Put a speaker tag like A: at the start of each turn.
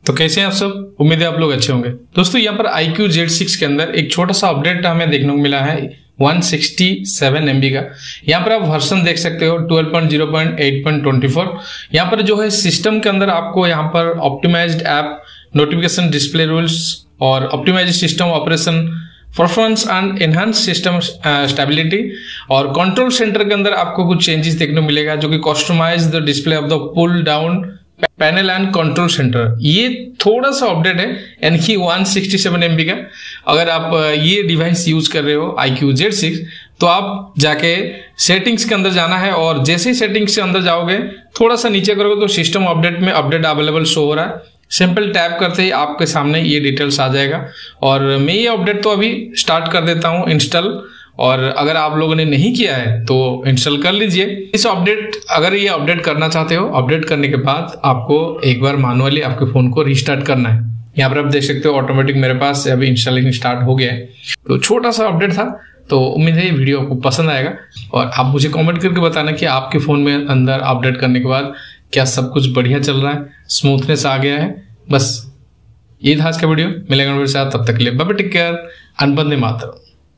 A: तो कैसे हैं आप सब? उम्मीद है आप लोग अच्छे होंगे। दोस्तों यहाँ पर iQOO Z6 के अंदर एक छोटा सा अपडेट हमें देखने को मिला है 167 MB का। यहाँ पर आप वर्जन देख सकते हो 12.0.8.24। यहाँ पर जो है सिस्टम के अंदर आपको यहाँ पर optimized app, notification, display rules और optimized system operation, performance and enhance system stability और कंट्रोल सेंटर के अंदर आपको कुछ चेंजेस देखने को मिलेगा, जो कि customize the display of the pull down panel and control centre. ये थोड़ा सा अपडेट है, यानी कि 167 MB का। अगर आप ये डिवाइस यूज कर रहे हो iQOO Z6, तो आप जाके सेटिंग्स के अंदर जाना है और जैसे ही सेटिंग्स के अंदर जाओगे, थोड़ा सा नीचे करोगे तो सिस्टम अपडेट में अपडेट अवेलेबल शो हो रहा है। सिंपल टैप करते ही आपके सामने ये डिटेल्स आ जाएगा और मैं ये अपडेट तो अभी स्टार्ट कर देता हूँ इंस्टॉल। और अगर आप लोगों ने नहीं किया है तो इंस्टॉल कर लीजिए इस अपडेट। अगर ये अपडेट करना चाहते हो, अपडेट करने के बाद आपको एक बार मैनुअली आपके फोन को रीस्टार्ट करना है। यहाँ पर आप देख सकते हो ऑटोमेटिक मेरे पास अभी इंस्टॉलिंग स्टार्ट हो गया है। तो छोटा सा अपडेट था, तो उम्मीद है ये वीडियो आपको पसंद आएगा और आप मुझे कमेंट करके बताना कि आपके फोन में अंदर अपडेट करने के बाद क्या सब कुछ बढ़िया चल रहा है, स्मूथनेस आ गया है। बस ये था आज का वीडियो। मिलेगा वीडियो से, तब तक के लिए bye bye, take care, Vande मातरम।